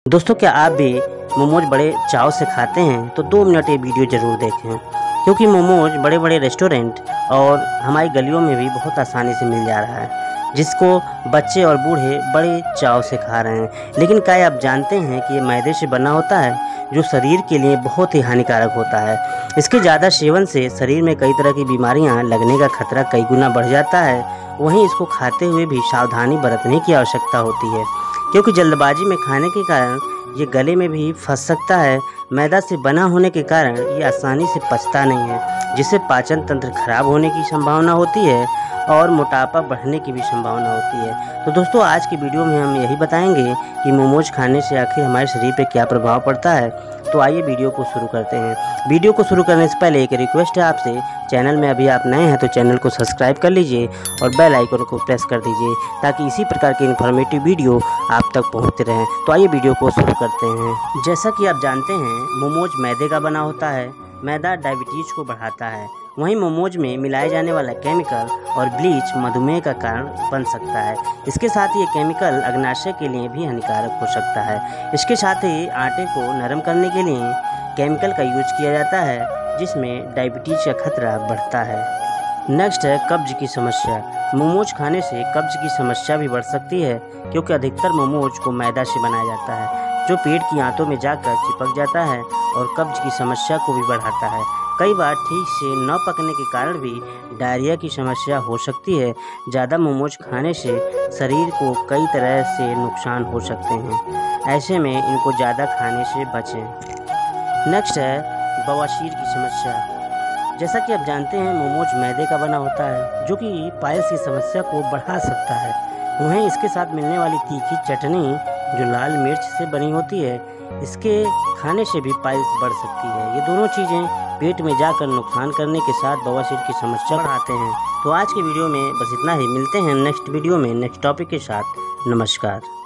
दोस्तों, क्या आप भी मोमोज बड़े चाव से खाते हैं? तो 2 मिनट ये वीडियो ज़रूर देखें, क्योंकि मोमोज बड़े बड़े रेस्टोरेंट और हमारी गलियों में भी बहुत आसानी से मिल जा रहा है, जिसको बच्चे और बूढ़े बड़े चाव से खा रहे हैं। लेकिन क्या आप जानते हैं कि ये मैदे से बना होता है, जो शरीर के लिए बहुत ही हानिकारक होता है। इसके ज़्यादा सेवन से शरीर में कई तरह की बीमारियां लगने का खतरा कई गुना बढ़ जाता है। वहीं इसको खाते हुए भी सावधानी बरतने की आवश्यकता होती है, क्योंकि जल्दबाजी में खाने के कारण ये गले में भी फंस सकता है। मैदा से बना होने के कारण ये आसानी से पचता नहीं है, जिससे पाचन तंत्र खराब होने की संभावना होती है और मोटापा बढ़ने की भी संभावना होती है। तो दोस्तों, आज की वीडियो में हम यही बताएंगे कि मोमोज खाने से आखिर हमारे शरीर पे क्या प्रभाव पड़ता है। तो आइए वीडियो को शुरू करते हैं। वीडियो को शुरू करने से पहले एक रिक्वेस्ट है आपसे, चैनल में अभी आप नए हैं तो चैनल को सब्सक्राइब कर लीजिए और बेल आइकन को प्रेस कर दीजिए, ताकि इसी प्रकार की इन्फॉर्मेटिव वीडियो आप तक पहुंचते रहें। तो आइए वीडियो को शुरू करते हैं। जैसा कि आप जानते हैं, मोमोज मैदे का बना होता है। मैदा डायबिटीज़ को बढ़ाता है। वहीं मोमोज में मिलाए जाने वाला केमिकल और ब्लीच मधुमेह का कारण बन सकता है। इसके साथ ही ये केमिकल अग्नाशय के लिए भी हानिकारक हो सकता है। इसके साथ ही आटे को नरम करने के लिए केमिकल का यूज किया जाता है, जिसमें डायबिटीज़ का खतरा बढ़ता है। नेक्स्ट है कब्ज की समस्या। मोमोज खाने से कब्ज की समस्या भी बढ़ सकती है, क्योंकि अधिकतर मोमोज को मैदा से बनाया जाता है, जो पेट की आंतों में जाकर चिपक जाता है और कब्ज की समस्या को भी बढ़ाता है। कई बार ठीक से न पकने के कारण भी डायरिया की समस्या हो सकती है। ज़्यादा मोमोज खाने से शरीर को कई तरह से नुकसान हो सकते हैं, ऐसे में इनको ज़्यादा खाने से बचें। नेक्स्ट है बवासीर की समस्या। जैसा कि आप जानते हैं, मोमोज मैदे का बना होता है, जो कि पाइल्स की समस्या को बढ़ा सकता है। वहीं इसके साथ मिलने वाली तीखी चटनी, जो लाल मिर्च से बनी होती है, इसके खाने से भी पाइल्स बढ़ सकती है। ये दोनों चीज़ें पेट में जाकर नुकसान करने के साथ बवासीर की समस्या बढ़ाते हैं। तो आज की वीडियो में बस इतना ही। मिलते हैं नेक्स्ट वीडियो में नेक्स्ट टॉपिक के साथ। नमस्कार।